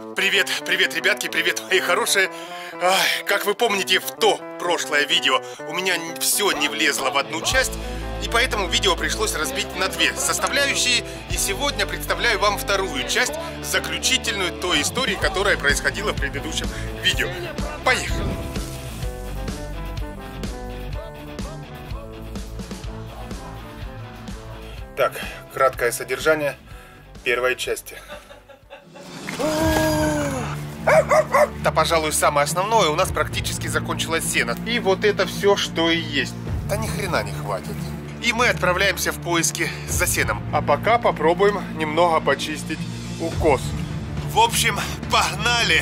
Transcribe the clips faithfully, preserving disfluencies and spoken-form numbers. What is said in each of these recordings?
Привет, привет, ребятки, привет, мои хорошие. Ай, как вы помните, в то прошлое видео у меня все не влезло в одну часть, и поэтому видео пришлось разбить на две составляющие. И сегодня представляю вам вторую часть, заключительную той истории, которая происходила в предыдущем видео. Поехали! Так, краткое содержание первой части. Да, пожалуй, самое основное, у нас практически закончилось сено. И вот это все, что и есть. Да ни хрена не хватит. И мы отправляемся в поиски за сеном. А пока попробуем немного почистить укос. В общем, погнали!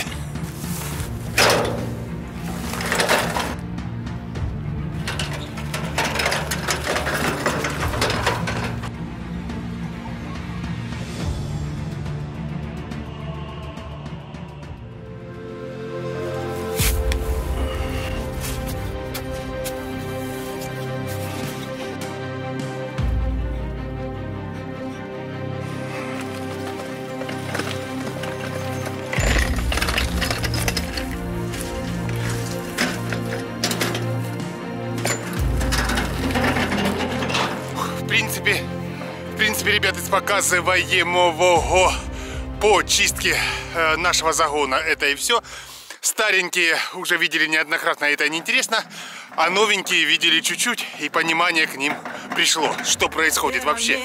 В принципе, в принципе, ребята, из показываемого по чистке э, нашего загона это и все. Старенькие уже видели неоднократно, это неинтересно. А новенькие видели чуть-чуть, и понимание к ним пришло, что происходит вообще.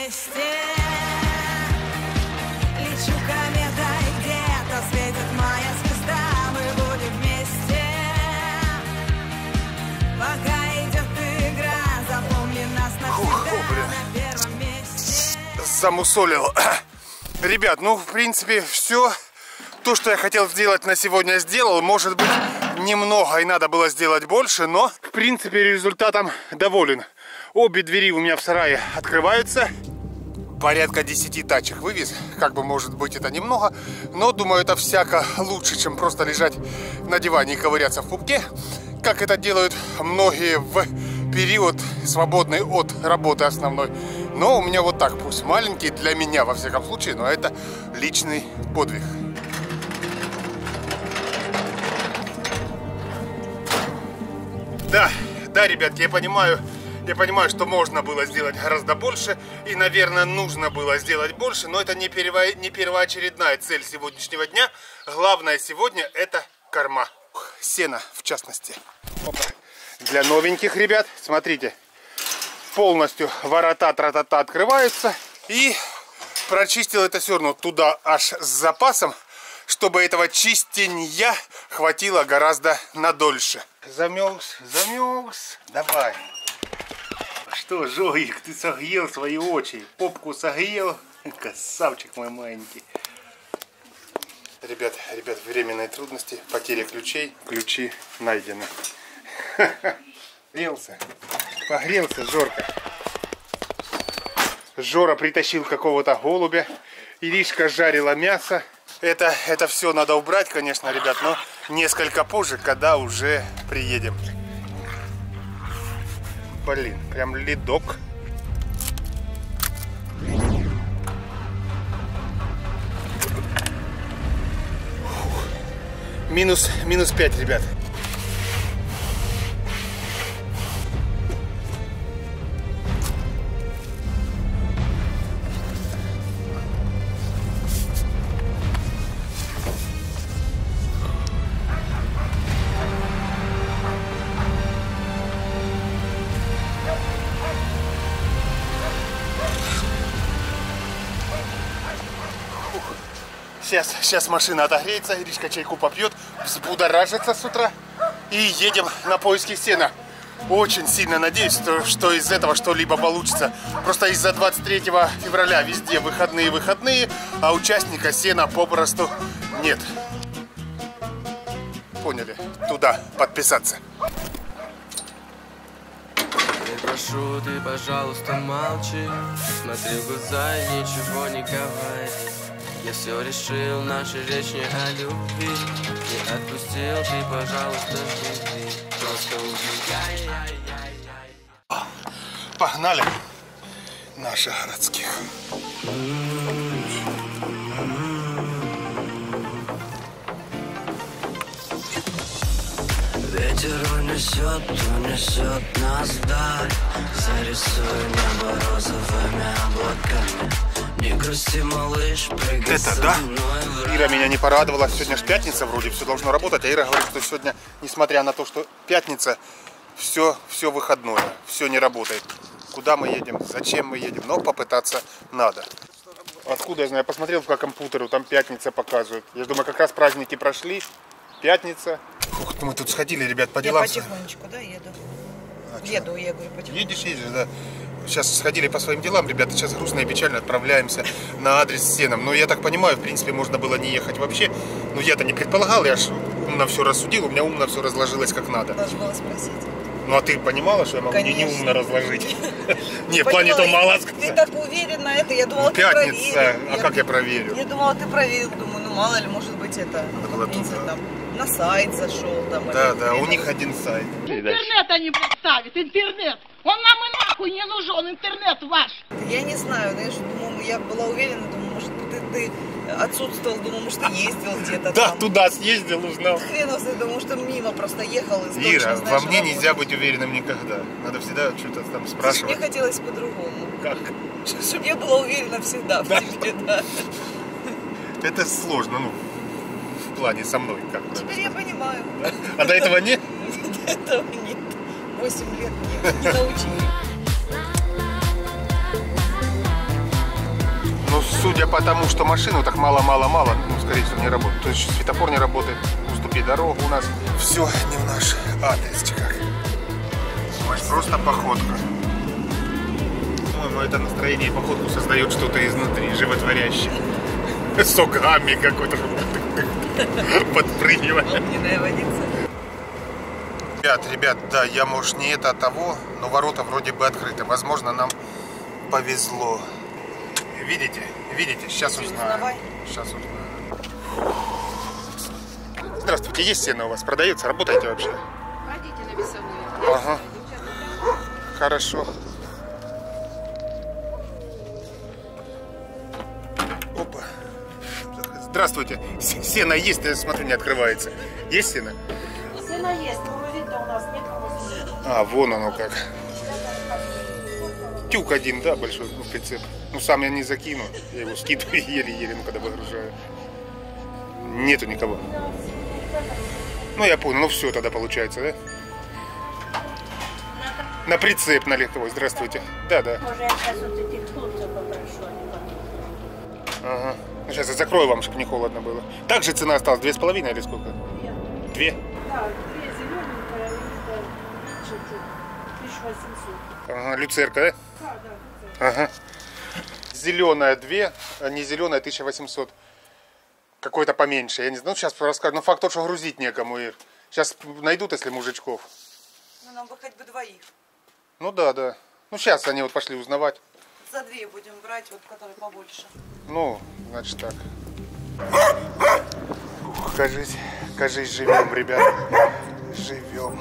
Замусолил. Ребят, ну, в принципе, все. То, что я хотел сделать на сегодня, сделал. Может быть, немного и надо было сделать больше, но, в принципе, результатом доволен. Обе двери у меня в сарае открываются. Порядка десяти тачек вывез. Как бы, может быть, это немного, но, думаю, это всяко лучше, чем просто лежать на диване и ковыряться в пупке, как это делают многие в период, свободный от работы основной. Но у меня вот так, пусть маленький, для меня, во всяком случае, но это личный подвиг. Да, да, ребятки, я понимаю, я понимаю, что можно было сделать гораздо больше, и, наверное, нужно было сделать больше, но это не, перво... не первоочередная цель сегодняшнего дня. Главное сегодня это корма. Сено, в частности. Опа. Для новеньких ребят, смотрите. Полностью ворота тра-та-та открываются. И прочистил это зерно туда аж с запасом, чтобы этого чистенья хватило гораздо надольше. Замерз, замерз. Давай. Что, Жогик, ты согрел свои очи. Попку согрел. Красавчик мой маленький. Ребят, ребят, временные трудности. Потеря ключей. Ключи найдены. Погрелся. Погрелся, Жорка. Жора притащил какого-то голубя. Иришка жарила мясо. Это, это все надо убрать, конечно, ребят, но несколько позже, когда уже приедем. Блин, прям ледок. Минус, минус пять, ребят. Сейчас, сейчас машина отогреется, Иришка чайку попьет, взбудоражится с утра и едем на поиски сена. Очень сильно надеюсь, что, что из этого что-либо получится. Просто из-за двадцать третьего февраля везде выходные-выходные, а участника сена попросту нет. Поняли? Туда подписаться. Прошу, ты, пожалуйста, молчи. Смотри в глаза и ничего не говори. Я все решил, наша речь не о любви. Не отпустил, ты, пожалуйста, живи. Просто убегай. Погнали наших городских. Ветер унесет, унесет нас вдаль. Зарисуй небо розовыми облаками. Не грусти, малыш, прыгай. Это да? Ира меня не порадовала. Сегодня же пятница вроде, все должно работать. А Ира говорит, что сегодня, несмотря на то, что пятница, все, все выходное, все не работает. Куда мы едем, зачем мы едем, но попытаться надо. Откуда я знаю? Я посмотрел по компьютеру, там пятница показывают. Я думаю, как раз праздники прошли. Пятница. Ух, мы тут сходили, ребят, по делам. Я потихонечку, да, еду. А, еду, я говорю, потихонечку. Едешь, едешь, да. Сейчас сходили по своим делам, ребята, сейчас грустно и печально отправляемся на адрес с сеном. Но я так понимаю, в принципе, можно было не ехать вообще. Но я-то не предполагал, я ж умно все рассудил, у меня умно все разложилось как надо. Должна была спросить. Ну а ты понимала, что я могу не умно разложить? Не, в плане то мало сказать. Ты так уверенно это, я думала, ты проверил. Пятница, а как я проверю? Я думала, ты проверил, думаю, ну мало ли, может быть, это, там, на сайт зашел, там. Да, да, у них один сайт. Интернет они поставят, интернет. Он нам и нахуй не нужен, интернет ваш. Я не знаю, знаешь, думаю, я была уверена, думаю, может, ты, ты отсутствовал, думаю, может, ты ездил где-то. Да, там. туда съездил, узнал. Хрен, думаю, что мимо просто ехал. Из Ира, точно, во знаешь, мне нельзя быть уверенным никогда. Надо всегда что-то там спрашивать. Мне хотелось по-другому. Как? Чтобы я была уверена всегда в да. тебе, да. Это сложно, ну, в плане со мной. Как Теперь я понимаю. Да? А до этого нет? До этого нет. Восемь лет нет, не научили. Ну, судя по тому, что машину так мало-мало-мало, ну, скорее всего, не работает. То есть светофор не работает, уступи дорогу у нас. Все не в наш адрес, как. Просто походка. По-моему, это настроение и походку создает что-то изнутри, животворящее. Согами какой-то. Подпрыгивает. Огненная водица. Ребят, ребят, да, я, может, не это, а того, но ворота вроде бы открыты. Возможно, нам повезло. Видите? Видите? Сейчас узнаем. Сейчас узнаем. Здравствуйте, есть сено у вас? Продается? Работаете вообще? Ходите на весовую. Ага. Хорошо. Опа. Здравствуйте. Сено есть, я смотрю, не открывается. Есть сено? Сено есть, но видно у нас некому съесть. А, вон оно как. Тюк один, да, большой, ну, прицеп. Ну, сам я не закину. Я его скидываю еле-еле, ну, когда выгружаю. Нету никого. Ну, я понял. Ну, все тогда получается, да? На прицеп на легковой. Здравствуйте. Да, да. Может, я сейчас вот этих хлопцев попрошу. Ага. Ну, сейчас я закрою вам, чтобы не холодно было. Так же цена осталась? Две с половиной или сколько? Две. Две? Да, две зелененькая, и чуть-чуть. тысяча восемьсот. Ага, люцерка, да? Да, да, Ага. Зеленая две, а не зеленая тысяча восемьсот. Какой-то поменьше. Я не знаю. Ну, сейчас расскажу. Но факт тот, что грузить некому, Ир. Сейчас найдут, если мужичков. Ну, нам бы хоть бы двоих. Ну да, да. Ну сейчас они вот пошли узнавать. За две будем брать, вот которые побольше. Ну, значит так. Ух, кажись, кажись, живем, ребят. Живем.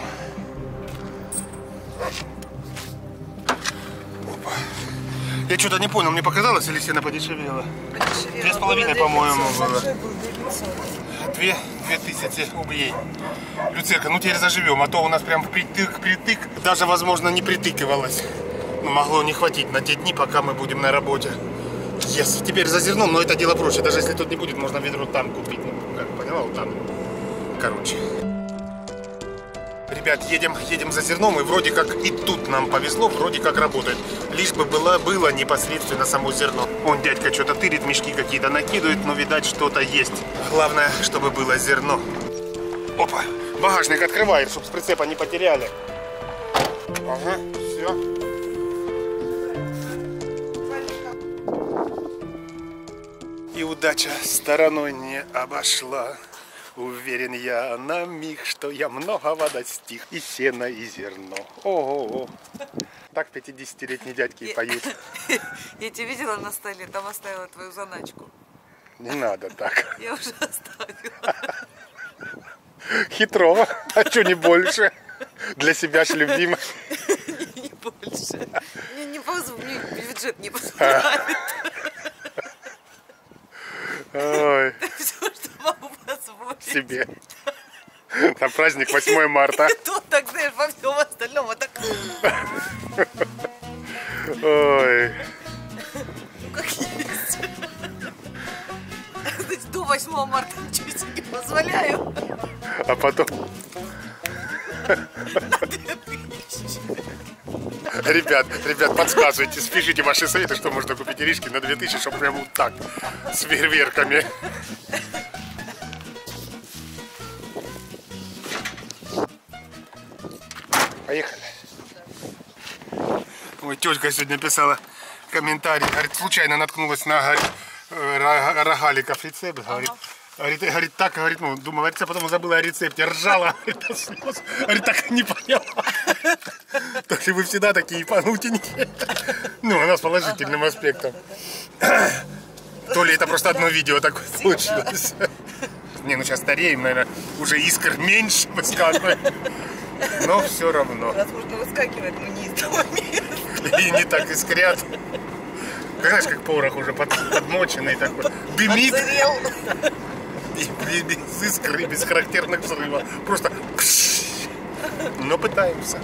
Опа. Я что-то не понял, мне показалось, или сено подешевело? Подешевело. Две с половиной, по-моему, было. Большой был две пятьсот. Две, две тысячи рублей. Люцерка, ну теперь заживем, а то у нас прям впритык-притык. Даже, возможно, не притыкивалось. Ну, могло не хватить на те дни, пока мы будем на работе. Yes. Теперь за зерном, но это дело проще. Даже если тут не будет, можно ведро там купить. Ну, как, поняла, вот там. Короче. Ребят, едем, едем за зерном, и вроде как и тут нам повезло, вроде как работает. Лишь бы было, было непосредственно само зерно. Вон дядька что-то тырит, мешки какие-то накидывает, но, видать, что-то есть. Главное, чтобы было зерно. Опа, багажник открывает, чтобы с прицепа не потеряли. Ага, все. И удача стороной не обошла. Уверен я на миг, что я многого достиг. И сено, и зерно. Ого-го. Так пятидесятилетние дядьки и поют. Я тебя видела на столе, там оставила твою заначку. Не надо так. Я уже оставила. Хитрово. А что не больше? Для себя ж любимая. Не больше. Мне не позволит, бюджет не позволяет. Ой. Все, что могу позволить. Себе. На праздник восьмое марта. Тут так, знаешь, во всем остальном вот так. Ой. Ну как есть. Значит, до восьмого марта ничего себе не позволяю. А потом... Ребят, ребят, подсказывайте, спишите ваши советы, что можно купить иришки на две тысячи, чтобы прям вот так, с фейерверками. Поехали. Ой, тетка сегодня писала комментарий, говорит, случайно наткнулась на, говорит, рогаликов рецепт, говорит. Говорит, говорит, так, говорит, ну, думала рецепт, потом забыла о рецепте, ржала, говорит, до слез. Говорит, так и не поняла. То ли вы всегда такие панутенькие. Ну, она с положительным аспектом. То ли это просто одно видео такое случилось. Не, ну сейчас стареем, наверное, уже искр меньше выскакивает. Но все равно. Возможно, выскакивает, но не из того места. И не так искрят. Знаешь, как порох уже под, подмоченный такой. Дымит. Отсырел. И без искр, и без характерных взрывов. Просто... Но пытаемся.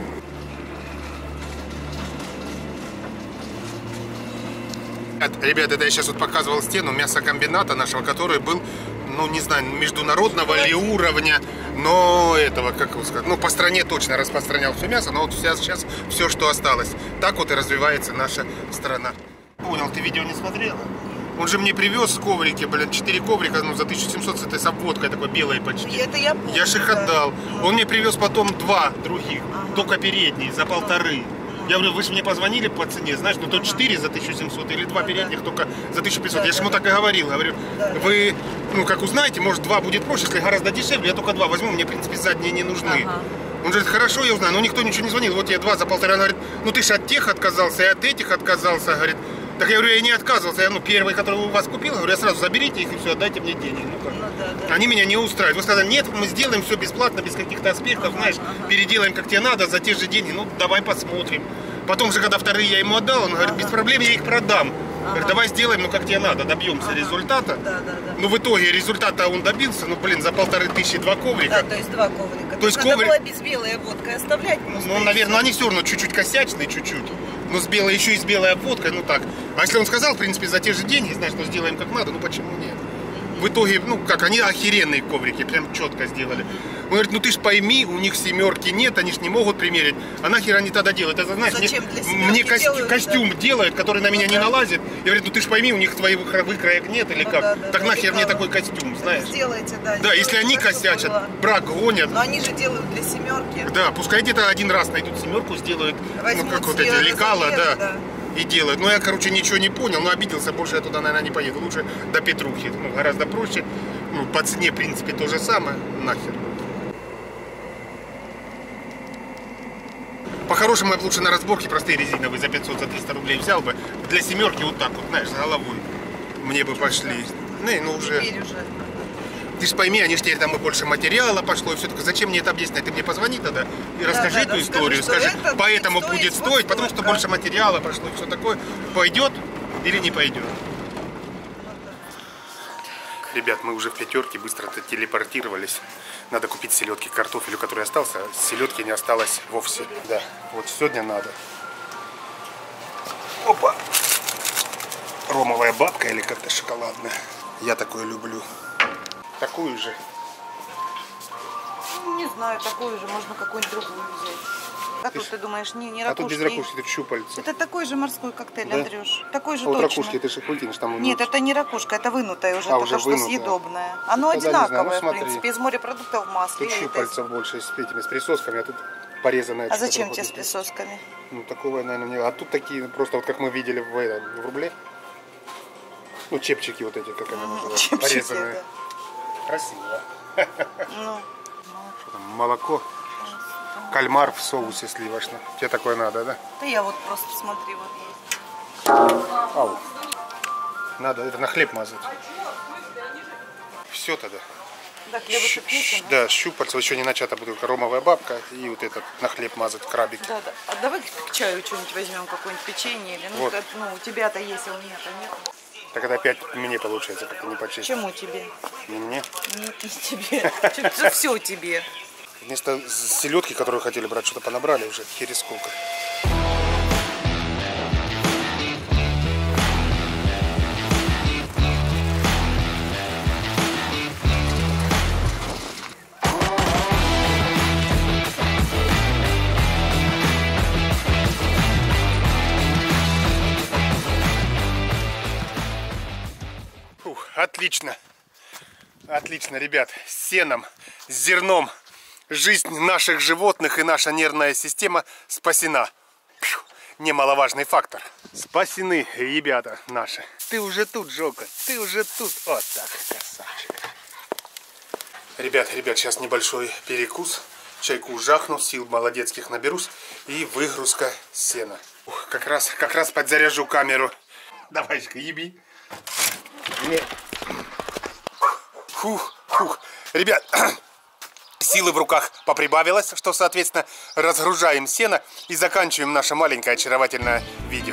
Ребята, это я сейчас вот показывал стену мясокомбината нашего, который был, ну не знаю, международного ли уровня, но этого, как его сказать, ну по стране точно распространял все мясо, но вот сейчас, сейчас все, что осталось. Так вот и развивается наша страна. Понял, ты видео не смотрела? Он же мне привез коврики, блин, четыре коврика, ну, за тысячу семьсот с этой с обводкой такой белой почти. Это я помню. Я же их отдал. Он мне привез потом два других, ага. Только передние, за полторы. Я говорю, вы же мне позвонили по цене, знаешь, ну то четыре за тысячу семьсот или два передних только за тысячу пятьсот. Я же ему так и говорил, говорю, вы, ну, как узнаете, может, два будет проще, если гораздо дешевле, я только два возьму, мне, в принципе, задние не нужны. Ага. Он говорит, хорошо, я узнаю, но никто ничего не звонил, вот я два за полтора. Он говорит, ну ты же от тех отказался и от этих отказался, говорит. Так я говорю, я не отказывался, я, ну, первый, который у вас купил, говорю, я сразу заберите их и все, отдайте мне деньги. Ну, как? Ну, да, да. Они меня не устраивают. Вы сказали, нет, мы сделаем все бесплатно, без каких-то аспектов, ага, знаешь, ага. Переделаем, как тебе надо, за те же деньги, ну, давай посмотрим. Потом же, когда вторые я ему отдал, он говорит, ага. Без проблем я их продам. Ага. Говорит, давай сделаем, ну, как тебе надо, добьемся, ага. Результата. Да, да, да. Ну, в итоге результата он добился, ну, блин, за полторы тысячи два коврика. Да, то есть два коврика. То есть надо коврик... было без белой обводкой оставлять. Ну, наверное, они все равно чуть-чуть косячные, чуть-чуть. Но с белой, еще и с белой обводкой, ну так. А если он сказал, в принципе, за те же деньги, знаешь, что сделаем как надо, ну почему нет? В итоге, ну как, они охеренные коврики, прям четко сделали. Он говорит, ну ты ж пойми, у них семерки нет, они ж не могут примерить. А нахер они тогда делают? Это, знаешь, зачем мне, мне костю, делают, костюм да? делают, который на меня ну, не да. налазит. И говорит, ну ты ж пойми, у них твоих выкроек нет или ну, как? Да, да, так да, нахер мне такой костюм, знаешь? Сделайте, да. Да, если они косячат, было... брак гонят. Но они же делают для семерки. Да, пускай где-то один раз найдут семерку, сделают, возьмут, ну как вот эти лекала, да. да. И делают. Но я, короче, ничего не понял, но обиделся, больше я туда, наверное, не поеду. Лучше до Петрухи, ну, гораздо проще. Ну, по цене, в принципе, то же самое. Нахер. По-хорошему, я бы лучше на разборке простые резиновые за пятьсот, за триста рублей взял бы. Для семерки вот так вот, знаешь, с головой. Мне бы пошли. Ну, ну уже... Теперь уже. Ты ж пойми, они ж теперь там и больше материала пошло, и все таки зачем мне это объяснять? Ты мне позвони тогда и да, расскажи да, эту да, историю, скажи, скажи поэтому будет, будет стоить, потому что больше материала прошло и все такое. Пойдет или не пойдет? Ребят, мы уже в пятерке быстро телепортировались. Надо купить селедки к картофелю, который остался. Селедки не осталось вовсе. Да, вот сегодня надо. Опа! Ромовая бабка или как-то шоколадная. Я такое люблю. Такую же. Не знаю, такую же, можно какую-нибудь другую взять. А тут, ты думаешь, не, не ракушки? А тут без ракушки, тут щупальца. Это такой же морской коктейль, да? Андрюш. Такой же а вот точно. ракушки, ты же их там... Нет, это не ракушка, это вынутая уже, а, только уже что вынутая. Съедобная. Оно тогда одинаковое, ну, в принципе, из морепродуктов в масле. Тут щупальца это... больше с этими, с присосками, а тут порезанная. А зачем тебе с присосками? Ну, такого, наверное, не... А тут такие, просто вот как мы видели в, в рубле. Ну, чепчики вот эти, как они называются, чепчики, порезанные. Да. Красиво. Ну, что там, молоко, кальмар в соусе сливочном. Тебе такое надо, да? Да я вот просто смотри, вот есть. Ау. Надо это на хлеб мазать. Все тогда. Да, хлебушек есть, да, щупальца, еще не начата бутылка, ромовая бабка и вот этот на хлеб мазать крабики. Да, да. А давай к чаю что-нибудь возьмем, какое-нибудь печенье или ну, вот. Ну у тебя-то есть, а у меня-то нет. Так это опять мне получается, как-то не почистить. Чему тебе? Не мне. Не, не тебе. Все тебе. Вместо селедки, которую хотели брать, что-то понабрали уже. Хери сколько. Фух, отлично. Отлично, ребят. С сеном, с зерном. Жизнь наших животных и наша нервная система спасена. Фью, немаловажный фактор. Спасены, ребята наши. Ты уже тут, Жока, ты уже тут. Вот так, красавчик. Ребят, ребят, сейчас небольшой перекус. Чайку жахну, сил молодецких наберусь. И выгрузка сена. Ух, как раз, как раз подзаряжу камеру. Давай-ка, еби. Фух, фух. Ребят, силы в руках поприбавилось, что, соответственно, разгружаем сено и заканчиваем наше маленькое очаровательное видео.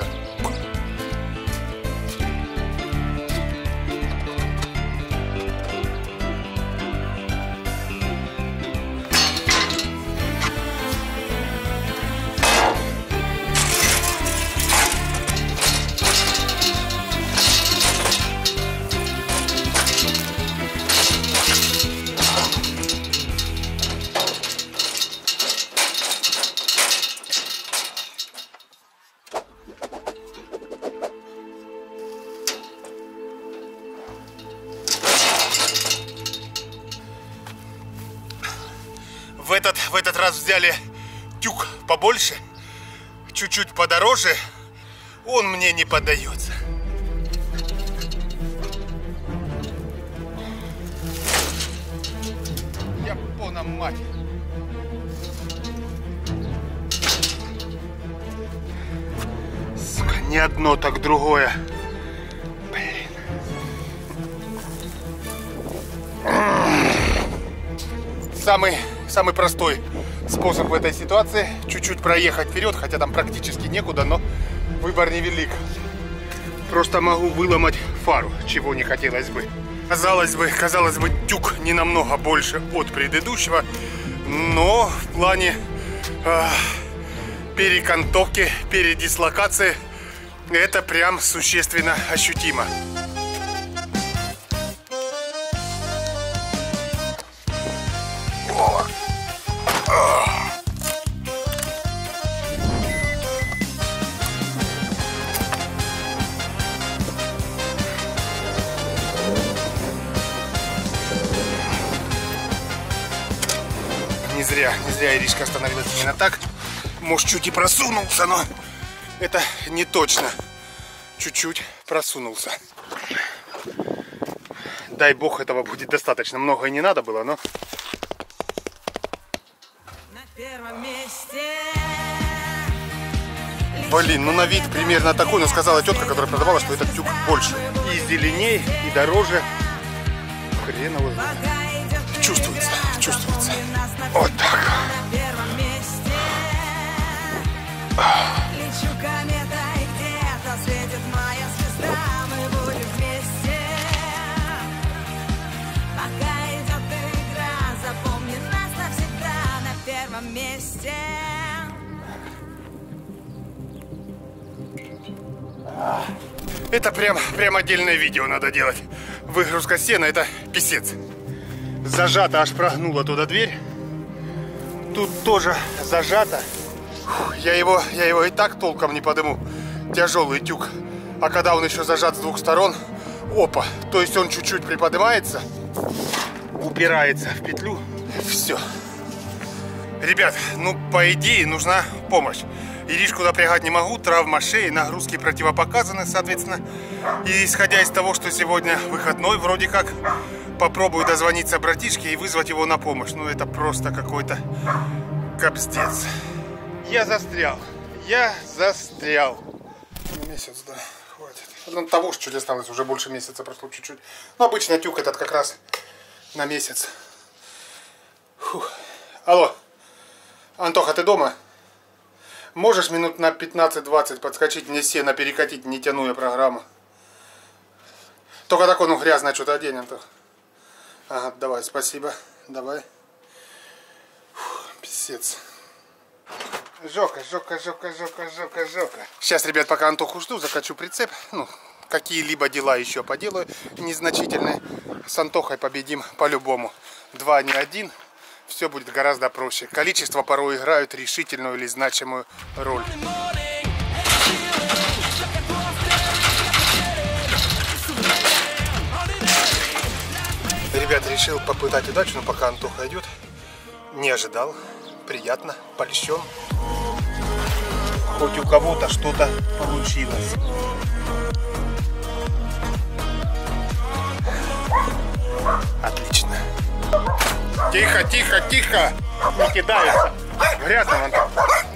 В этот, в этот раз взяли тюк побольше, чуть-чуть подороже. Он мне не поддается. Япона мать. Сука, не одно, так другое. Блин. Самый... Самый простой способ в этой ситуации — чуть-чуть проехать вперед, хотя там практически некуда, но выбор невелик. Просто могу выломать фару, чего не хотелось бы. Казалось бы, казалось бы, тюк не намного больше от предыдущего, но в плане э, перекантовки, передислокации это прям существенно ощутимо. Не зря, не зря Иришка остановилась именно так. Может, чуть и просунулся, но это не точно. Чуть-чуть просунулся. Дай бог, этого будет достаточно. Много и не надо было, но... Блин, ну на вид примерно такой, но сказала тетка, которая продавала, что этот тюк больше. И зеленей, и дороже. Хрен его знает. Чувствуется, чувствуется. Вот так. Это прям, прям отдельное видео надо делать. Выгрузка сена — это писец. Зажато, аж прогнула туда дверь. Тут тоже зажато. Я его, я его и так толком не подыму. Тяжелый тюк. А когда он еще зажат с двух сторон, опа, то есть он чуть-чуть приподнимается, упирается в петлю. Все. Ребят, ну по идее нужна помощь. Иришку напрягать не могу, травма шеи, нагрузки противопоказаны, соответственно. И исходя из того, что сегодня выходной, вроде как, попробую дозвониться братишке и вызвать его на помощь. Ну это просто какой-то капздец. Я застрял. Я застрял. Месяц, да, хватит. Ну, того же чуть осталось, уже больше месяца прошло чуть-чуть. Ну, обычно тюк этот как раз на месяц. Фух. Алло, Антоха, ты дома? Можешь минут на пятнадцать-двадцать подскочить, мне сено перекатить, не тяну я программу? Только такое, ну, грязное что-то оденем-то. Ага, давай, спасибо. Давай. Фух, писец. Жока, жока, жока, жока, жока, жока. Сейчас, ребят, пока Антоху жду, закачу прицеп. Ну, какие-либо дела еще поделаю незначительные. С Антохой победим по-любому. Два, не один. Все будет гораздо проще. Количество порой играют решительную или значимую роль. Ребят, решил попытать удачу, но пока Антоха идет, не ожидал. Приятно, польщен. Хоть у кого-то что-то получилось. Отлично. Тихо, тихо, тихо! Не кидается. Грязно, Антон.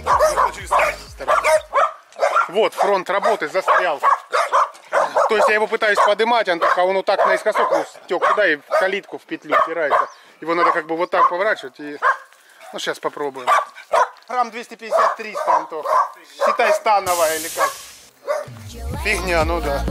Вот, фронт работы застрял. То есть я его пытаюсь поднимать, Антоха, он вот так наискосок стек туда и в калитку, в петлю впирается. Его надо как бы вот так поворачивать и... Ну, сейчас попробуем. Грамм двести пятьдесят триста, Антох. Считай, становая или как. Фигня, ну да.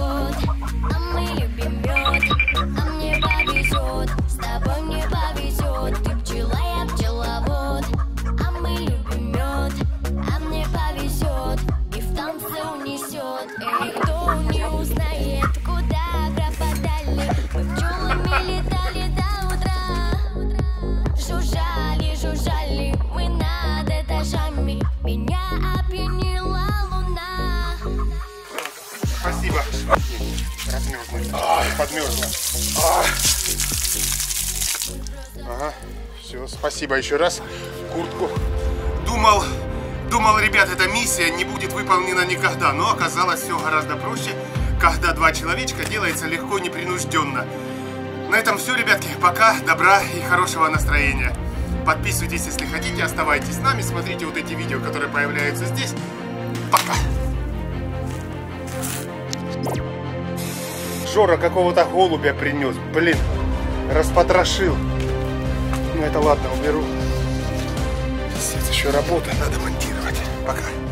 Спасибо. Размерзла. Подмерзла. Ага. Все, спасибо еще раз. Куртку. Думал, думал, ребят, эта миссия не будет выполнена никогда, но оказалось все гораздо проще, когда два человечка делается легко, непринужденно. На этом все, ребятки. Пока, добра и хорошего настроения. Подписывайтесь, если хотите, оставайтесь с нами, смотрите вот эти видео, которые появляются здесь. Пока! Жора какого-то голубя принес, блин, распотрошил. Ну это ладно, уберу. Пиздец, еще работа, надо монтировать. Пока.